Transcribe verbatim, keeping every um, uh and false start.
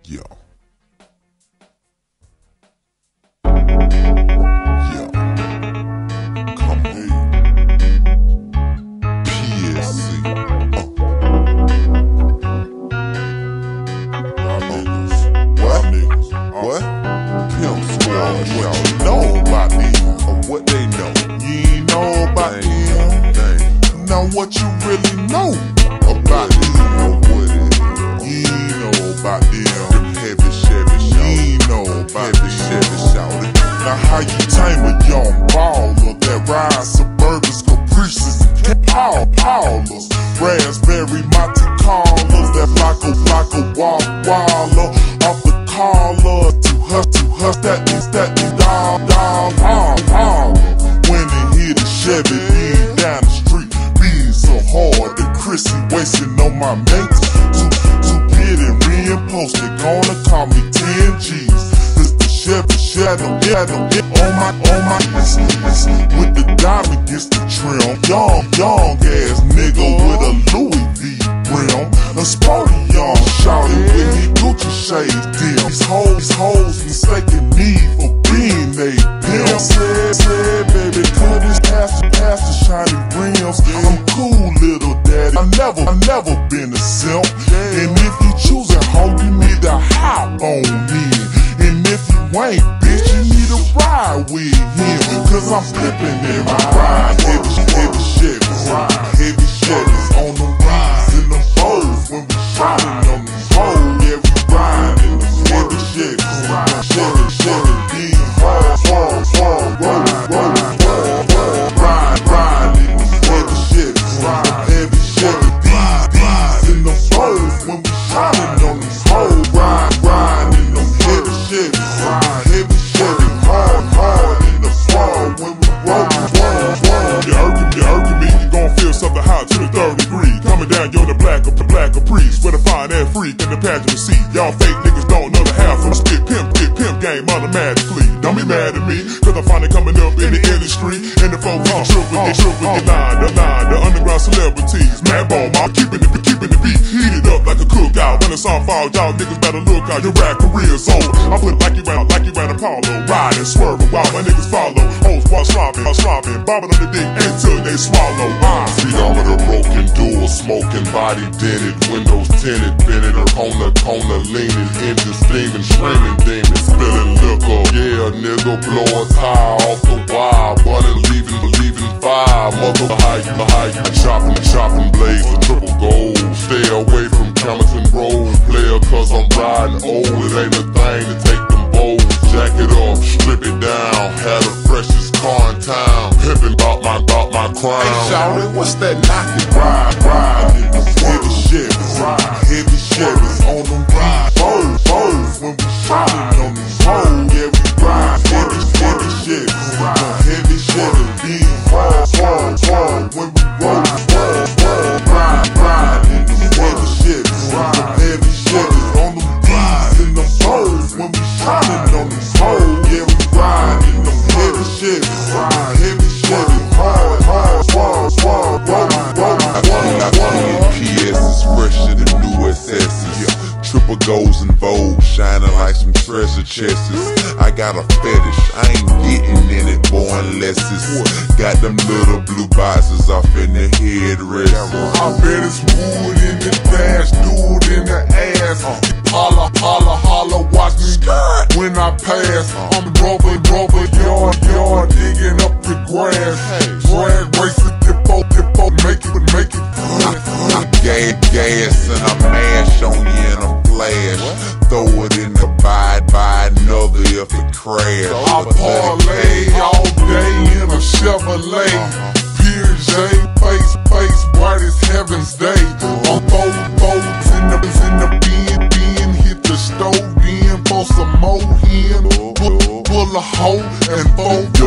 Yo. Yo. Come on. P S C. Uh. Y'all niggas. What? Niggas. What? Pimp Squad. Y'all know about them. Or what they know. You ain't know about them. Now what you really know about them. You know what it is. You ain't know about them. Heavy Chevy shout. You ain't know about heavy Chevy shout. Now how you tame a young baller that rides Suburbans, Caprices, and Paul Paulers, Raspberry Monte Carlos, that Flocko Flocko Wall Waller off the collar to her to her that is that is doll doll all all when they hit a Chevy being down the street being so hard that Chrissy wasting on my mates to to get it reimposted gonna call me ten G's. Chevy shadow, shadow, on my, on my list, list, with the diamond against the trim. Young, young ass nigga with a Louis V brim. A sporty young shawty with his Gucci shades dim. These hoes, these hoes mistaking me for being a pimp. Said, said, baby, could this pass the, pass the shiny rims? I'm cool, little daddy. I never, I never been a simp. And if you choose a hoe, you need to hop on me. And if you ain't, bitch, you need to ride with him. Cause I'm flipping in my ride. Heavy, heavy Chevys, heavy Chevys on the rides in the foes. When we shining on the hoes, yeah, we ride in the heavy Chevys. Chevy, Chevy, big, hard, hard, hard, roll, roll, roll, roll. Ride, ride in the heavy Chevys, heavy Chevy, big, big in the foes. When we shining on the hoes, ride, ride in the heavy Chevys. Heavy Chevy, hard, hard in the fall when we roll, roll, roll. You're irking me, you're irking me, you gon' feel something hot to the third degree. Coming down, you're the black of the black of priest. With a fine ass freak in the passenger seat. Y'all fake niggas don't know the half of the spit pimp, spit pimp game automatically. Don't be mad at me, cause I'm finally coming up in the industry. And the folks on true with the true with the line, the line, the underground celebrities. Mad bomb, I'm keeping the, keeping the beat heated up like a cookout. When the song falls, y'all niggas better look out. Your rap career's over. I put like you ran, like you ran Apollo, riding, swerving while my niggas follow. Hoes while slobbing, while slobbing, bobbing on the dick until they swallow. Ah. Speedometer broken, dual smoking, body dented, windows tinted, bended, or corner, corner leaning, engine steaming, screaming, demon, spilling liquor. Yeah, nigga, blow us high off the wire, bunning, leaving, leaving fire. Mother, how you, how you, chopping, chopping blades of triple gold. Stay away from Camerton Road, player, cause I'm riding old. It ain't a thing to take them bows. Jack it off, strip it down. Had the freshest car in town. Pimpin' bout my, bout my crown. Hey, shawty, what's that knockin'? Ride, ride in the heavy Chevys, heavy Chevys on them ride. Birds, birds, when we shining on these hoes. Yeah, we ride heavy, heavy Chevys, heavy Chevys, big hard, hard, hard. When we roll, roll, roll, ride, ride in the heavy Chevys, heavy Chevys on them D's and the birds. When we shining on these hoes, yeah, we ride in them heavy Chevys, heavy Chevys, hard, hard, hard, hard, rollin', rollin', rollin'. P S is fresher than new S S's. Triple goals in vogue, shining like some treasure chests. I got a fetish, I ain't getting in it, boy, unless it's got them little blue boxes off in the headrest. I bet it's wood in the dash, dude in the ass. Holla, holla, holla, watch me when I pass. I'm rubber, rubber, yard, yard, digging up the grass. Drag racing, dippo, dippo, make it, make it fun. Gas, gas, and I mash on you in a flash. Throw it in the bide, buy another if it crash. I parlay all day in a Chevrolet. Piaget, face, face, bright as heaven's day. I'm bold, bolts in the, in the bin, bin, hit the stove in for some more hen. Pull, pull a hoe and fold